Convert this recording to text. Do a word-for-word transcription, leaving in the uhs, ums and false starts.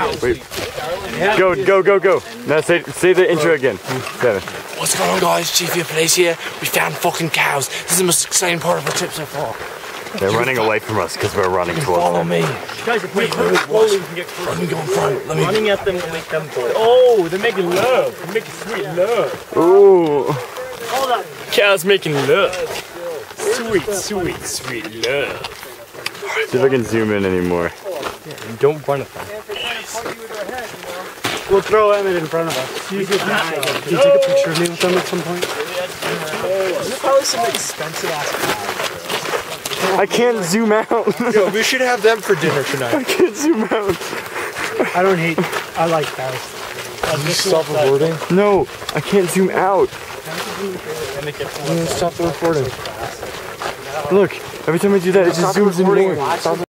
Wait. Go, go, go, go. Now say, say the intro again. Seven. What's going on, guys? G V Place here. We found fucking cows. This is the most exciting part of our trip so far. They're running away from us because we're running towards Follow them. me. Guys, if we move slowly, we can get closer. Let me go in front. Let me. Running at them will make them bored. Oh, they're making love. They're making sweet love. Ooh. Cows making love. Sweet, sweet, sweet love. See if I can zoom in anymore. Yeah, and don't run at them. We'll throw Emmett in front of us. Can you take a picture of me with them at some point? There's probably some expensive ass cows. I can't zoom out. Yo, we should have them for dinner tonight. I can't zoom out. I don't hate, I like cows. Stop recording. No, I can't zoom out. Stop the recording. Look, every time I do that, it just zooms in more.